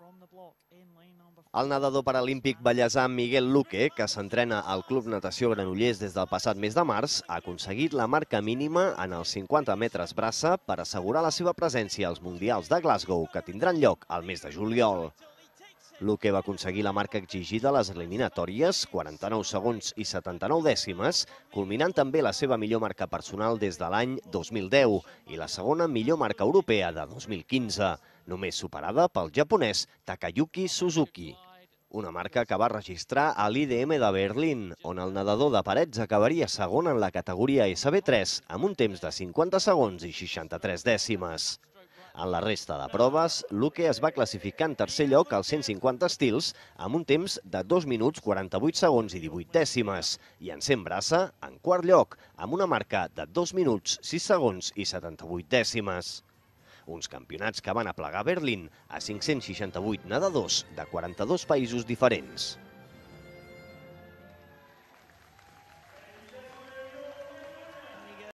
El nedador paralímpic ballesà Miguel Luque, que s'entrena al Club Natació Granollers des del passat mes de març, ha aconseguit la marca mínima en els 50 metres braça per assegurar la seva presència als Mundials de Glasgow, que tindran lloc al mes de juliol. Luque va aconseguir la marca exigida a les eliminatòries, 49 segons i 79 dècimes, culminant també la seva millor marca personal des de l'any 2010 i la segona millor marca europea de 2015, només superada pel japonès Takayuki Suzuki. Una marca que va registrar a l'IDM de Berlín, on el nedador de parets acabaria segon en la categoria SB3 amb un temps de 50 segons i 63 dècimes. En la resta de proves, Luque es va classificar en tercer lloc als 150 estils amb un temps de 2 minuts 48 segons i 18 dècimes i en 100 braça en quart lloc amb una marca de 2 minuts 6 segons i 78 dècimes. Uns campionats que van aplegar Berlín a 568 nedadors de 42 països diferents.